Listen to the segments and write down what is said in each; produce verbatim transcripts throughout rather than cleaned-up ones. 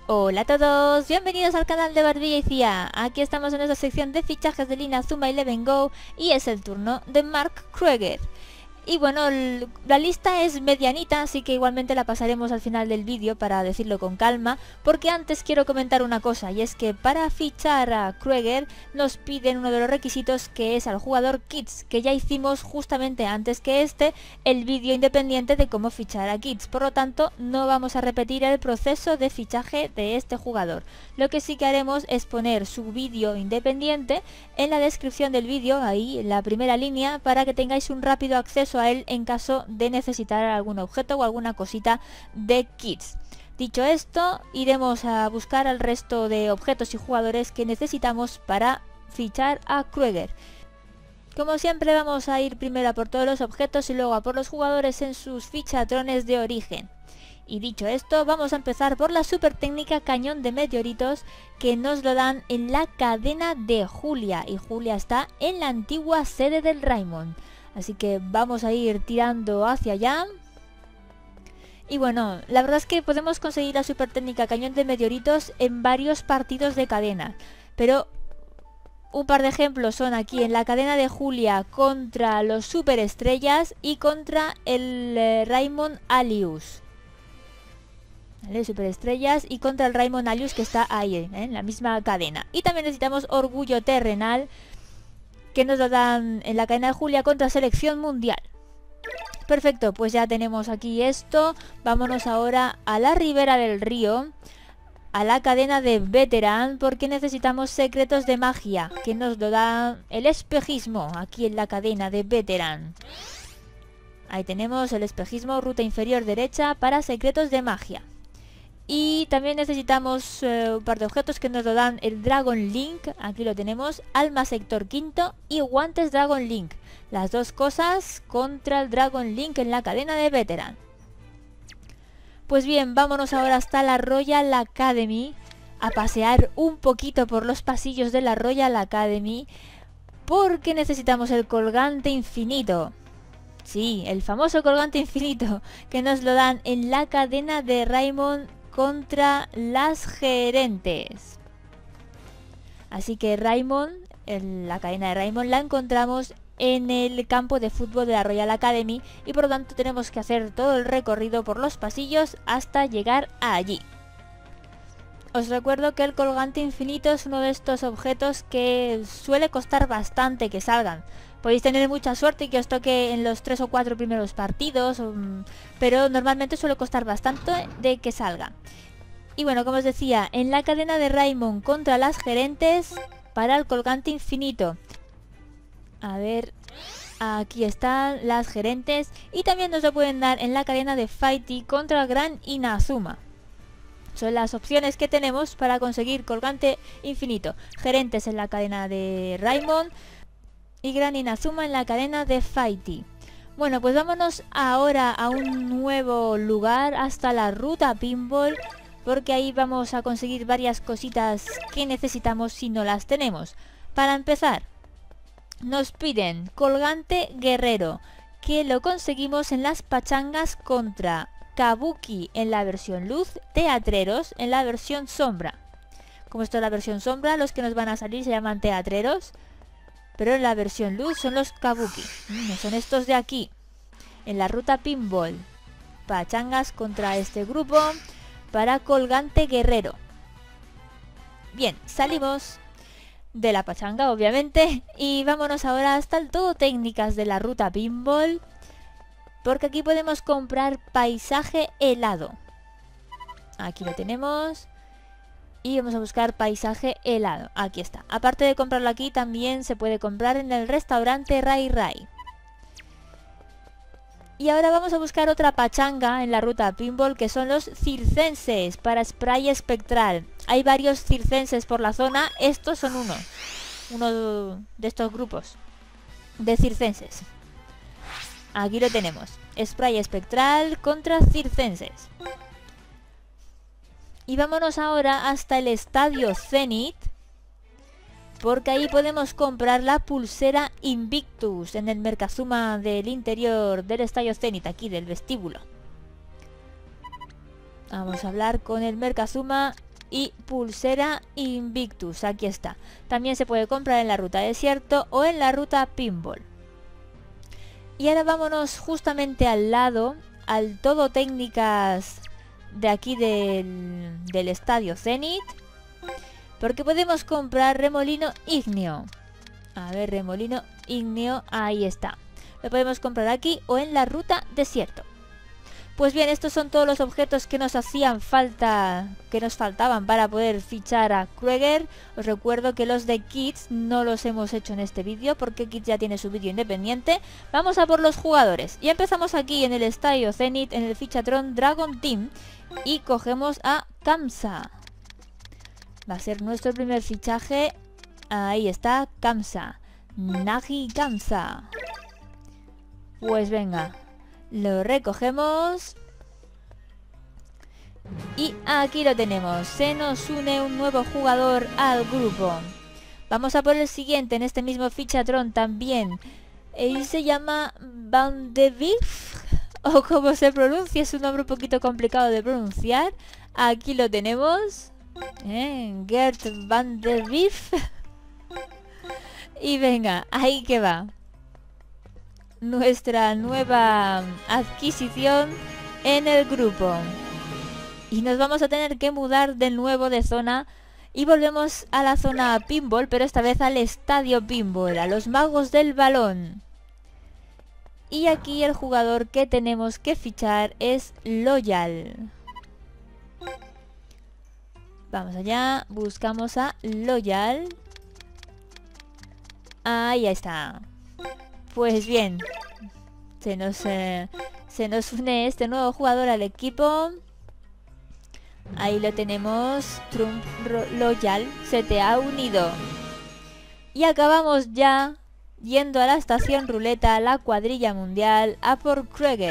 Hola a todos, bienvenidos al canal de Barbilla y Cía. Aquí estamos en nuestra sección de fichajes de Inazuma Eleven Go y es el turno de Mark Krueger. Y bueno, la lista es medianita, así que igualmente la pasaremos al final del vídeo para decirlo con calma, porque antes quiero comentar una cosa, y es que para fichar a Krueger nos piden uno de los requisitos, que es al jugador Kids, que ya hicimos justamente antes que este el vídeo independiente de cómo fichar a Kids. Por lo tanto, no vamos a repetir el proceso de fichaje de este jugador. Lo que sí que haremos es poner su vídeo independiente en la descripción del vídeo, ahí en la primera línea, para que tengáis un rápido acceso a él en caso de necesitar algún objeto o alguna cosita de Kids. Dicho esto, iremos a buscar al resto de objetos y jugadores que necesitamos para fichar a Krueger. Como siempre, vamos a ir primero a por todos los objetos y luego a por los jugadores en sus fichatrones de origen. Y dicho esto, vamos a empezar por la super técnica cañón de meteoritos, que nos lo dan en la cadena de Julia, y Julia está en la antigua sede del Raimon. Así que vamos a ir tirando hacia allá. Y bueno, la verdad es que podemos conseguir la super técnica cañón de meteoritos en varios partidos de cadena. Pero un par de ejemplos son aquí en la cadena de Julia contra los superestrellas y contra el eh, Raimon Alius. ¿Vale? Superestrellas y contra el Raimon Alius, que está ahí, ¿eh? En la misma cadena. Y también necesitamos orgullo terrenal, que nos lo dan en la cadena de Julia contra selección mundial. Perfecto, pues ya tenemos aquí esto. Vámonos ahora a la ribera del río, a la cadena de Veteran, porque necesitamos secretos de magia, que nos lo dan el espejismo, aquí en la cadena de Veteran. Ahí tenemos el espejismo, ruta inferior derecha para secretos de magia. Y también necesitamos eh, un par de objetos que nos lo dan el Dragon Link, aquí lo tenemos, alma sector quinto y guantes Dragon Link. Las dos cosas contra el Dragon Link en la cadena de Veteran. Pues bien, vámonos ahora hasta la Royal Academy, a pasear un poquito por los pasillos de la Royal Academy, porque necesitamos el colgante infinito. Sí, el famoso colgante infinito, que nos lo dan en la cadena de Raimon contra las gerentes. Así que Raimon, en la cadena de Raimon, la encontramos en el campo de fútbol de la Royal Academy, y por lo tanto tenemos que hacer todo el recorrido por los pasillos hasta llegar allí. Os recuerdo que el colgante infinito es uno de estos objetos que suele costar bastante que salgan. Podéis tener mucha suerte y que os toque en los tres o cuatro primeros partidos, um, pero normalmente suele costar bastante de que salga. Y bueno, como os decía, en la cadena de Raimon contra las gerentes para el colgante infinito. A ver, aquí están las gerentes, y también nos lo pueden dar en la cadena de Fighty contra el gran Inazuma. Son las opciones que tenemos para conseguir colgante infinito. Gerentes en la cadena de Raimon y gran Inazuma en la cadena de Fighty. Bueno, pues vámonos ahora a un nuevo lugar, hasta la ruta Pinball, porque ahí vamos a conseguir varias cositas que necesitamos si no las tenemos. Para empezar, nos piden colgante guerrero, que lo conseguimos en las pachangas contra Kabuki en la versión luz, teatreros en la versión sombra. Como esto es la versión sombra, los que nos van a salir se llaman teatreros, pero en la versión luz son los Kabuki. Mm, son estos de aquí, en la ruta Pinball. Pachangas contra este grupo para colgante guerrero. Bien, salimos de la pachanga, obviamente, y vámonos ahora hasta el todo técnicas de la ruta Pinball, porque aquí podemos comprar paisaje helado. Aquí lo tenemos. Y vamos a buscar paisaje helado. Aquí está. Aparte de comprarlo aquí, también se puede comprar en el restaurante Rai Rai. Y ahora vamos a buscar otra pachanga en la ruta Pinball, que son los circenses para spray espectral. Hay varios circenses por la zona. Estos son uno. Uno de estos grupos de circenses. Aquí lo tenemos. Spray espectral contra circenses. Y vámonos ahora hasta el estadio Zenith, porque ahí podemos comprar la pulsera Invictus en el Merkazuma del interior del estadio Zenith, aquí del vestíbulo. Vamos a hablar con el Merkazuma y pulsera Invictus, aquí está. También se puede comprar en la ruta desierto o en la ruta pinball. Y ahora vámonos justamente al lado, al todo técnicas de aquí del, del estadio Zenith, porque podemos comprar remolino ígneo. A ver, remolino ígneo, ahí está. Lo podemos comprar aquí o en la ruta desierto. Pues bien, estos son todos los objetos que nos hacían falta, que nos faltaban para poder fichar a Krueger. Os recuerdo que los de Kids no los hemos hecho en este vídeo porque Kids ya tiene su vídeo independiente. Vamos a por los jugadores. Y empezamos aquí en el estadio Zenith, en el fichatron Dragon Team. Y cogemos a Kamsa. Va a ser nuestro primer fichaje. Ahí está, Kamsa. Nagi Kamsa. Pues venga, lo recogemos. Y aquí lo tenemos. Se nos une un nuevo jugador al grupo. Vamos a por el siguiente en este mismo fichatron también. Él se llama Van de Beef, o como se pronuncia, es un nombre un poquito complicado de pronunciar. Aquí lo tenemos. ¿Eh? Gert Van de Beef. Y venga, ahí que va. Nuestra nueva adquisición en el grupo. Y nos vamos a tener que mudar de nuevo de zona. Y volvemos a la zona pinball, pero esta vez al estadio pinball, a los magos del balón. Y aquí el jugador que tenemos que fichar es Loyal. Vamos allá, buscamos a Loyal. Ahí está. Pues bien, se nos, eh, se nos une este nuevo jugador al equipo. Ahí lo tenemos. Trump Loyal se te ha unido. Y acabamos ya yendo a la estación ruleta, la cuadrilla mundial, a por Krueger.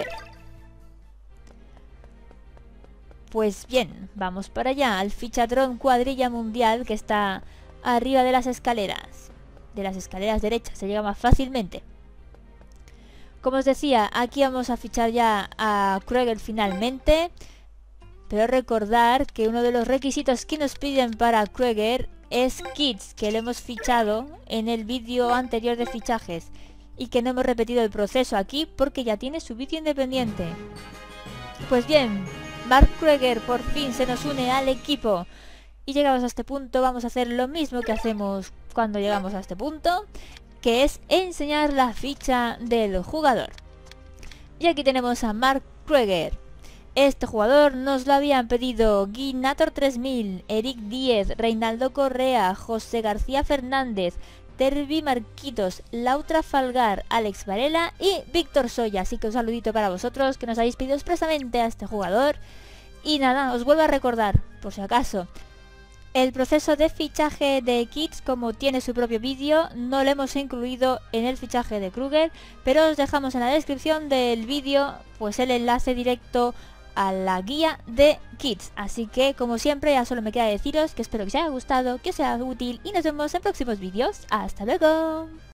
Pues bien, vamos para allá, al fichatron cuadrilla mundial que está arriba de las escaleras. De las escaleras derechas, se llega más fácilmente. Como os decía, aquí vamos a fichar ya a Krueger finalmente. Pero recordar que uno de los requisitos que nos piden para Krueger es Kids, que lo hemos fichado en el vídeo anterior de fichajes. Y que no hemos repetido el proceso aquí porque ya tiene su vídeo independiente. Pues bien, Mark Krueger por fin se nos une al equipo. Y llegados a este punto vamos a hacer lo mismo que hacemos cuando llegamos a este punto, que es enseñar la ficha del jugador. Y aquí tenemos a Mark Krueger. Este jugador nos lo habían pedido Guinator tres mil, Eric Díez, Reinaldo Correa, José García Fernández, Tervi Marquitos, Lautra Falgar, Alex Varela y Víctor Soya. Así que un saludito para vosotros que nos habéis pedido expresamente a este jugador. Y nada, os vuelvo a recordar, por si acaso, el proceso de fichaje de Kids, como tiene su propio vídeo, no lo hemos incluido en el fichaje de Krueger, pero os dejamos en la descripción del vídeo pues el enlace directo a la guía de Kids. Así que, como siempre, ya solo me queda deciros que espero que os haya gustado, que os sea útil y nos vemos en próximos vídeos. ¡Hasta luego!